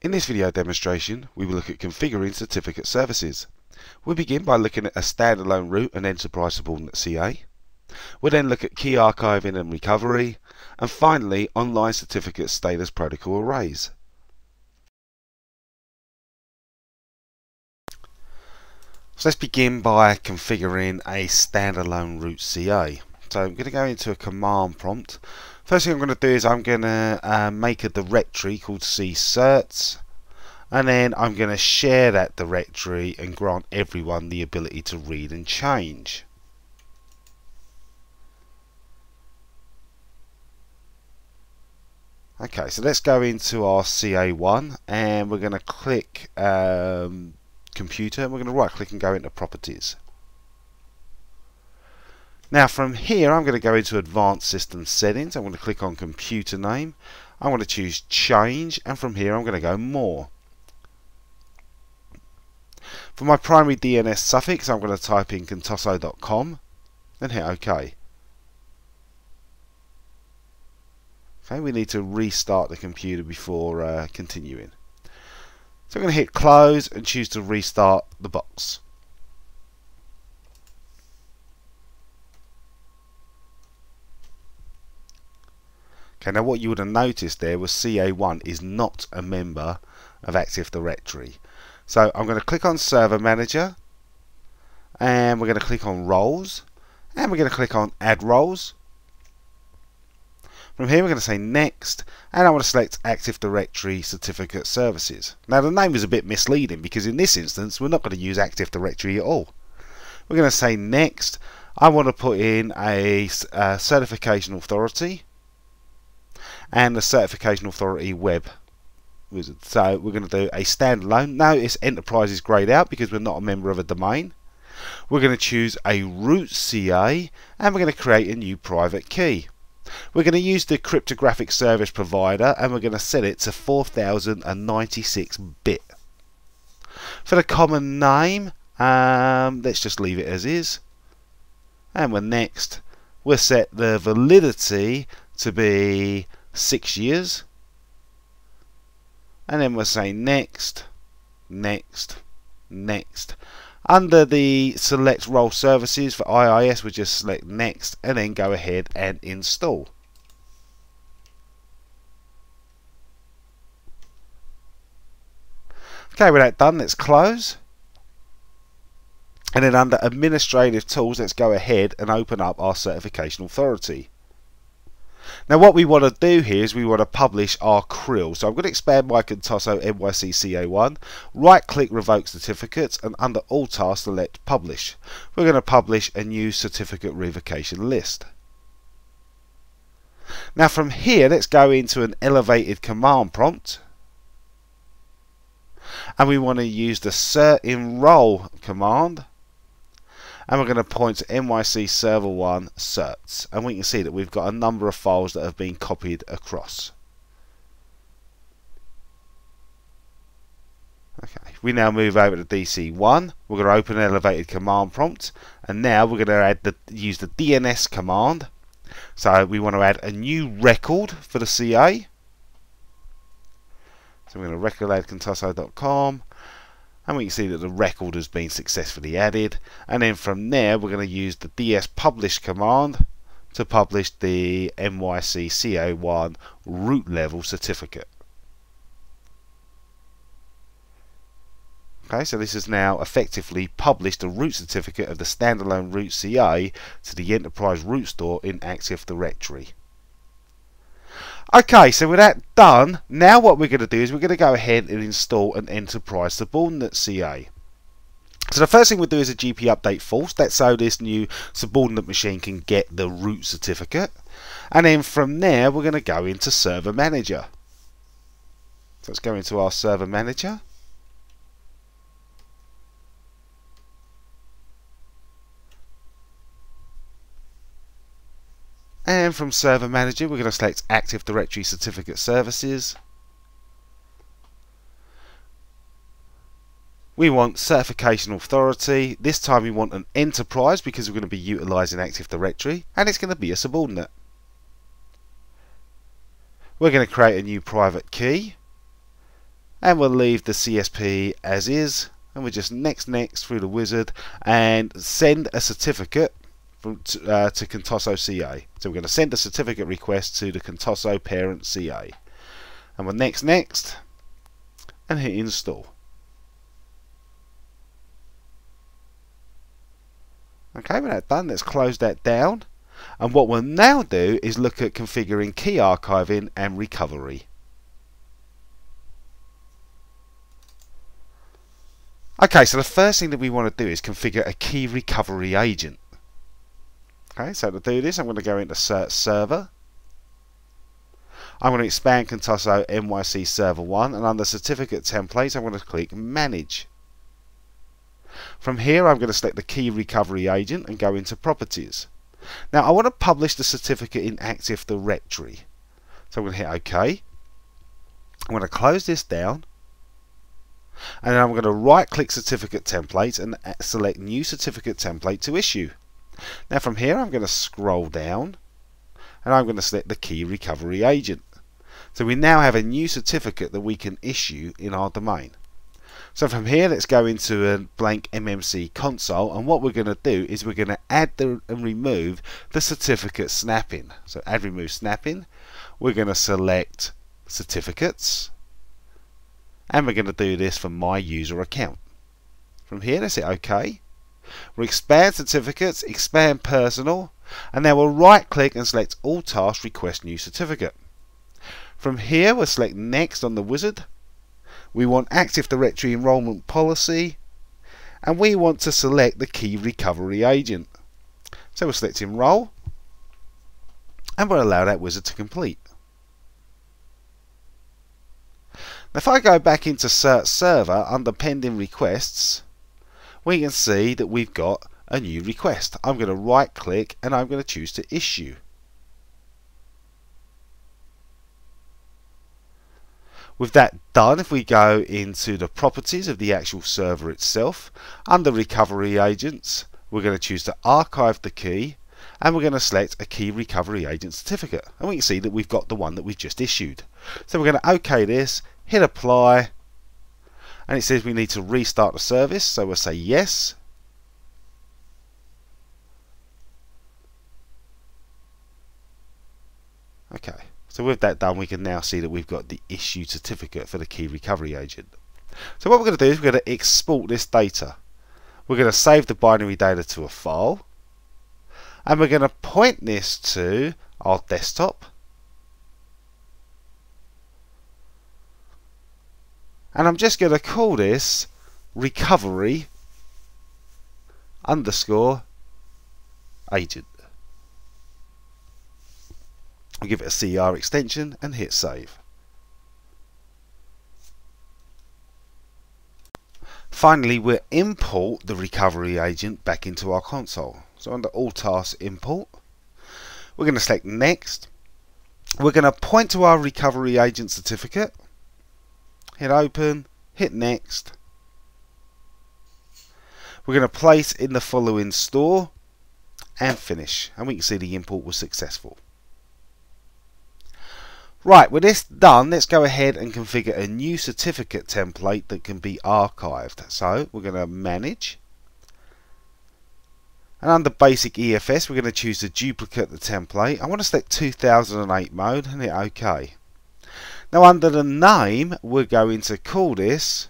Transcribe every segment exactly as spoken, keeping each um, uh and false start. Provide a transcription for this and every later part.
In this video demonstration, we will look at configuring certificate services. We'll begin by looking at a standalone root and enterprise subordinate C A. We'll then look at key archiving and recovery, and finally online certificate status protocol arrays. So let's begin by configuring a standalone root C A. So I'm going to go into a command prompt. First thing I'm going to do is I'm going to uh, make a directory called ccerts, and then I'm going to share that directory and grant everyone the ability to read and change. Okay, so let's go into our C A one and we're going to click um, computer, and we're going to right click and go into properties. Now from here I'm going to go into advanced system settings. I'm going to click on computer name. I'm going to choose change, and from here I'm going to go more. For my primary D N S suffix I'm going to type in contoso dot com and hit OK. Okay, we need to restart the computer before uh, continuing. So I'm going to hit close and choose to restart the box. Okay, now what you would have noticed there was C A one is not a member of Active Directory. So I'm going to click on Server Manager, and we're going to click on Roles, and we're going to click on Add Roles. From here we're going to say Next, and I want to select Active Directory Certificate Services. Now the name is a bit misleading because in this instance we're not going to use Active Directory at all. We're going to say Next. I want to put in a, a certification authority and the certification authority web wizard. So we're going to do a standalone. Notice enterprise is grayed out because we're not a member of a domain. We're going to choose a root C A, and we're going to create a new private key. We're going to use the cryptographic service provider, and we're going to set it to four thousand ninety-six bit. For the common name, um, let's just leave it as is, and we're next. We'll set the validity to be six years, and then we'll say next, next, next. Under the select role services for I I S, we'll just select next and then go ahead and install. Okay, with that done, let's close. And then under administrative tools, let's go ahead and open up our certification authority. Now what we want to do here is we want to publish our C R I L. So I'm going to expand my Contoso N Y C C A one, right click revoke certificates, and under all tasks select publish. We're going to publish a new certificate revocation list. Now from here let's go into an elevated command prompt, and we want to use the cert enroll command. And we're going to point to N Y C server one certs, and we can see that we've got a number of files that have been copied across. Okay, we now move over to D C one. We're going to open an elevated command prompt, and now we're going to add the, use the D N S command. So we want to add a new record for the C A. So we're going to record add contoso dot com. And we can see that the record has been successfully added, and then from there we're going to use the D S publish command to publish the N Y C C A one root level certificate. Okay, so this has now effectively published a root certificate of the standalone root C A to the enterprise root store in Active Directory. Okay, so with that done, now what we're going to do is we're going to go ahead and install an enterprise subordinate C A. So the first thing we'll do is a G P update false. That's so this new subordinate machine can get the root certificate. And then from there we're going to go into Server Manager. So let's go into our Server Manager. And from Server Manager we're going to select Active Directory Certificate Services. We want Certification Authority. This time we want an Enterprise because we're going to be utilising Active Directory, and it's going to be a subordinate. We're going to create a new private key, and we'll leave the C S P as is, and we'll just next next through the wizard and send a certificate from to, uh, to Contoso C A. So we're going to send a certificate request to the Contoso parent C A, and we'll next next and hit install. Okay, with that done, let's close that down, and what we'll now do is look at configuring key archiving and recovery. Okay, so the first thing that we want to do is configure a key recovery agent. Okay, so to do this, I'm going to go into Search Server. I'm going to expand Contoso N Y C Server one, and under Certificate Templates, I'm going to click Manage. From here, I'm going to select the key recovery agent and go into Properties. Now, I want to publish the certificate in Active Directory. So I'm going to hit OK. I'm going to close this down, and then I'm going to right click Certificate Templates and select New Certificate Template to issue. Now from here I'm going to scroll down, and I'm going to select the key recovery agent. So we now have a new certificate that we can issue in our domain. So from here, let's go into a blank M M C console, and what we're going to do is we're going to add the, and remove the certificate snapping. So add remove snapping, we're going to select certificates, and we're going to do this for my user account. From here, let's hit OK. We'll expand certificates, expand personal, and now we'll right click and select all tasks, request new certificate. From here, we'll select next on the wizard. We want Active Directory enrollment policy, and we want to select the key recovery agent. So we'll select enroll, and we'll allow that wizard to complete. Now if I go back into Search Server under pending requests, we can see that we've got a new request. I'm going to right click and I'm going to choose to issue. With that done, if we go into the properties of the actual server itself, under recovery agents, we're going to choose to archive the key, and we're going to select a key recovery agent certificate, and we can see that we've got the one that we've just issued. So we're going to OK this, hit apply, and it says we need to restart the service, so we'll say yes. Okay, so with that done, we can now see that we've got the issued certificate for the key recovery agent. So what we're going to do is we're going to export this data. We're going to save the binary data to a file, and we're going to point this to our desktop, and I'm just going to call this recovery underscore agent. I'll give it a C R extension and hit save. Finally, we'll import the recovery agent back into our console. So under all tasks import, we're going to select next. We're going to point to our recovery agent certificate, hit open, hit next. We're going to place in the following store and finish, and we can see the import was successful. Right, with this done, let's go ahead and configure a new certificate template that can be archived. So we're going to manage, and under basic E F S we're going to choose to duplicate the template. I want to select two thousand eight mode and hit OK. Now under the name we're going to call this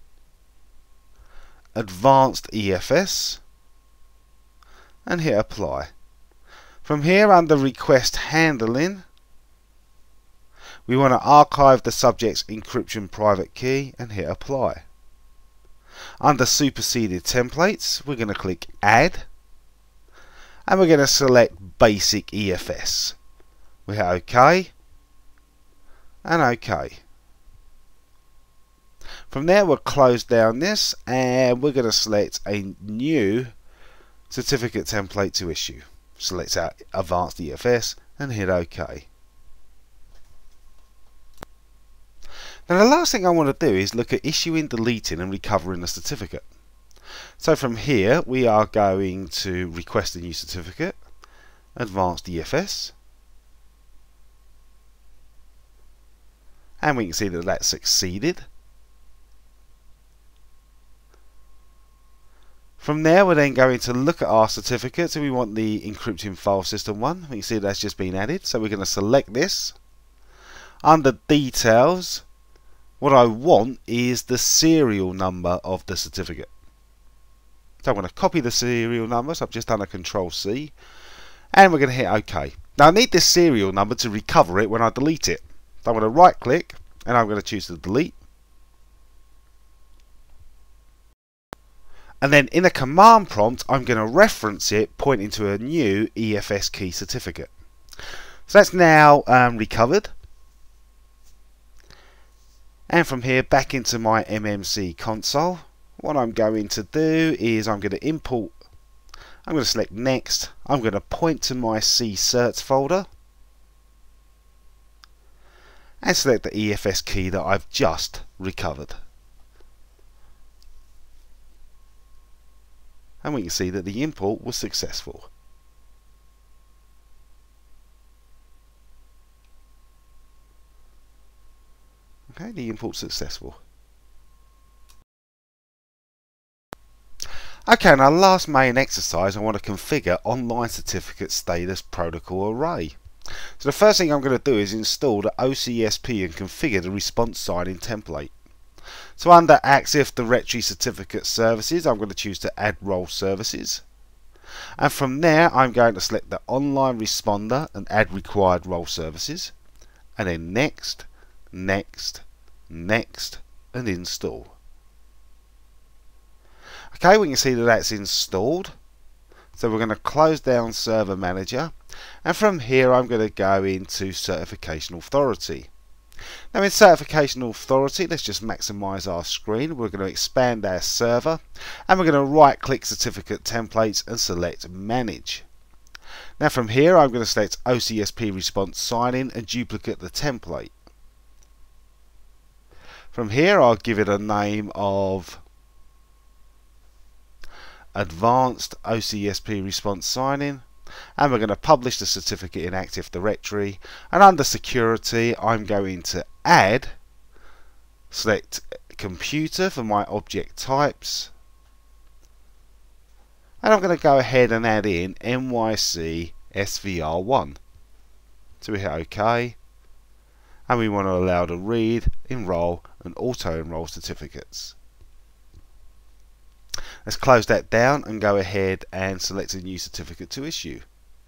Advanced E F S and hit apply. From here, under request handling, we want to archive the subject's encryption private key and hit apply. Under superseded templates, we're going to click add, and we're going to select basic E F S. We hit OK and OK. From there, we'll close down this, and we're going to select a new certificate template to issue. Select our advanced E F S and hit OK. Now the last thing I want to do is look at issuing, deleting and recovering a certificate. So from here we are going to request a new certificate, advanced E F S, and we can see that that's succeeded. From there we're then going to look at our certificates, and we want the encrypting file system one. You can see that's just been added, so we're going to select this. Under details, what I want is the serial number of the certificate. So I'm going to copy the serial number, so I've just done a control C, and we're going to hit OK. Now I need this serial number to recover it when I delete it. So I'm going to right click and I'm going to choose to delete. And then in a command prompt I'm going to reference it pointing to a new E F S key certificate. So that's now um, recovered. And from here back into my M M C console, what I'm going to do is I'm going to import, I'm going to select next, I'm going to point to my C certs folder and select the E F S key that I've just recovered. And we can see that the import was successful. Okay, the import's successful. Okay, in our last main exercise I want to configure online certificate status protocol array. So the first thing I'm going to do is install the O C S P and configure the response signing template. So under Active Directory Certificate Services I'm going to choose to add role services, and from there I'm going to select the online responder and add required role services, and then next, next, next and install. Okay, we can see that that's installed. So we're going to close down Server Manager, and from here I'm going to go into Certification Authority. Now in Certification Authority, let's just maximize our screen. We're going to expand our server, and we're going to right click Certificate Templates and select Manage. Now from here I'm going to select O C S P Response Sign-In and duplicate the template. From here I'll give it a name of Advanced O C S P Response Sign-In, and we're going to publish the certificate in Active Directory, and under Security I'm going to add, select Computer for my object types, and I'm going to go ahead and add in N Y C S V R one. So we hit OK, and we want to allow to read, enroll and auto enroll certificates. Let's close that down and go ahead and select a new certificate to issue.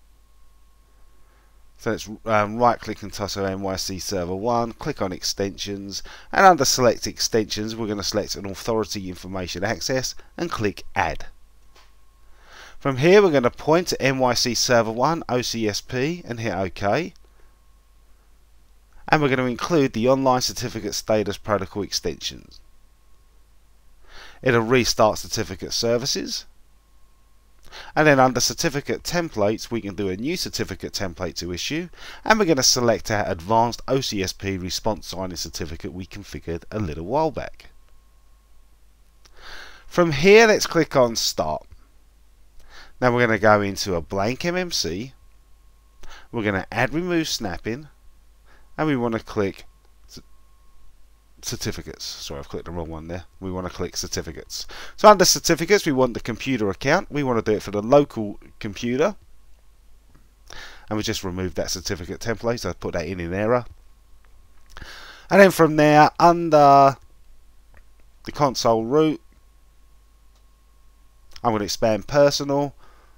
So let's um, right click and tussle N Y C Server one, click on Extensions, and under Select Extensions we're going to select an Authority Information Access and click Add. From here we're going to point to N Y C Server one O C S P and hit OK. And we're going to include the Online Certificate Status Protocol extensions. It'll restart certificate services, and then under certificate templates we can do a new certificate template to issue, and we're going to select our advanced O C S P response signing certificate we configured a little while back. From here let's click on Start. Now we're going to go into a blank M M C, we're going to add remove snapping, and we want to click certificates. Sorry, I've clicked the wrong one there. We want to click certificates. So under certificates we want the computer account. We want to do it for the local computer, and we just remove that certificate template, so I put that in in error. And then from there under the console root I'm going to expand personal.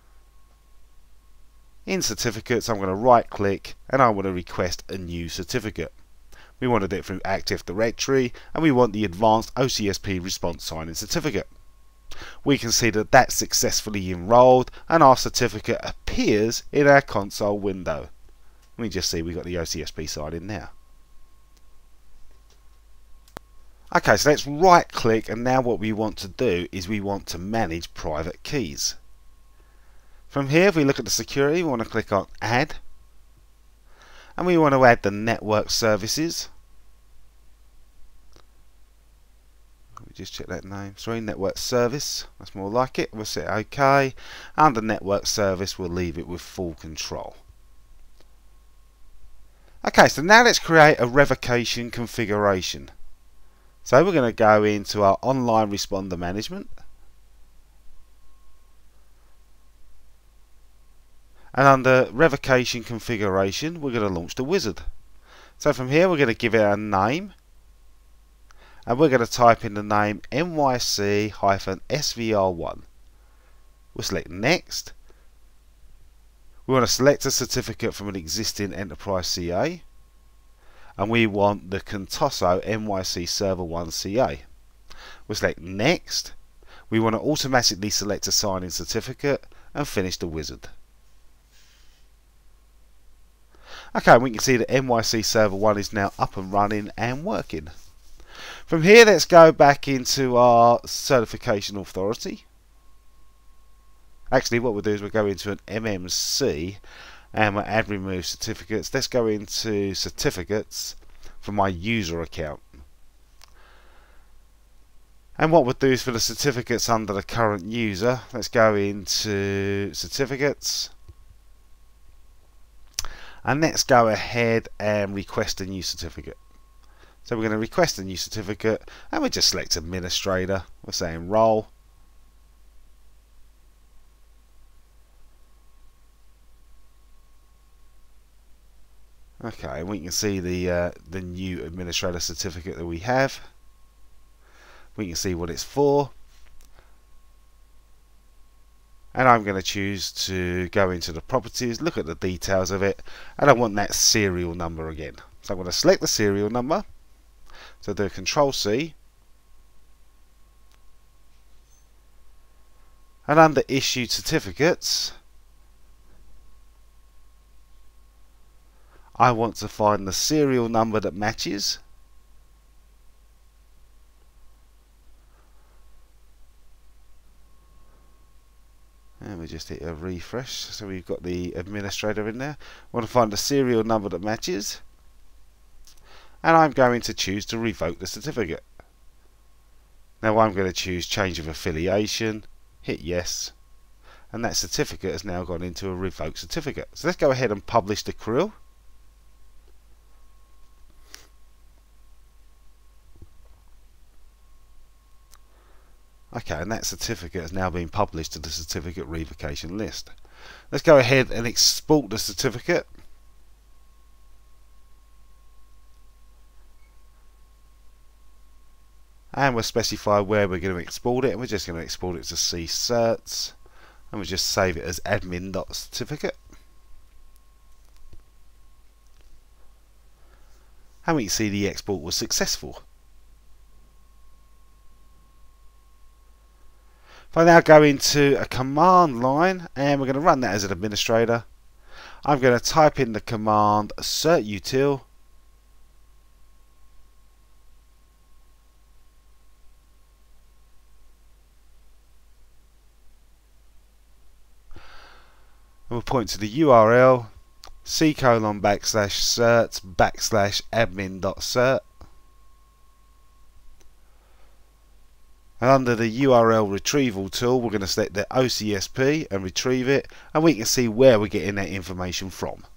In certificates I'm going to right click and I want to request a new certificate. We want to do it through Active Directory, and we want the Advanced O C S P Response Sign-In Certificate. We can see that that's successfully enrolled and our certificate appears in our console window. We just see we've got the O C S P sign-in now. Okay, so let's right click, and now what we want to do is we want to manage private keys. From here if we look at the security we want to click on Add, and we want to add the network services. Let me just check that name. Sorry, network service. That's more like it. We'll say OK. Under network service, we'll leave it with full control. Okay, so now let's create a revocation configuration. So we're going to go into our online responder management. And under revocation configuration, we're going to launch the wizard. So from here, we're going to give it a name. And we're going to type in the name N Y C S V R one. We'll select next. We want to select a certificate from an existing Enterprise C A. And we want the Contoso N Y C Server one C A. We'll select next. We want to automatically select a signing certificate and finish the wizard. Okay, we can see that N Y C Server one is now up and running and working. From here, let's go back into our certification authority. Actually, what we'll do is we'll go into an M M C and we'll add remove certificates. Let's go into certificates for my user account. And what we'll do is for the certificates under the current user, let's go into certificates. And let's go ahead and request a new certificate. So we're going to request a new certificate and we'll just select administrator. We're saying role. Okay, and we can see the uh, the new administrator certificate that we have. We can see what it's for. And I'm going to choose to go into the properties, look at the details of it, and I want that serial number again. So I'm going to select the serial number. So do Control C. And under issued certificates, I want to find the serial number that matches. And we just hit a refresh, so we've got the administrator in there. I want to find the serial number that matches. And I'm going to choose to revoke the certificate. Now I'm going to choose change of affiliation, hit yes, and that certificate has now gone into a revoked certificate. So let's go ahead and publish the C R I L. Okay, and that certificate has now been published to the certificate revocation list. Let's go ahead and export the certificate. And we'll specify where we're going to export it, and we're just going to export it to C certs, and we'll just save it as admin.certificate. And we can see the export was successful. If I now go into a command line, and we're going to run that as an administrator, I'm going to type in the command certutil, and we'll point to the U R L c colon backslash certs backslash admin.cert. And under the U R L retrieval tool, we're going to select the O C S P and retrieve it, and we can see where we're getting that information from.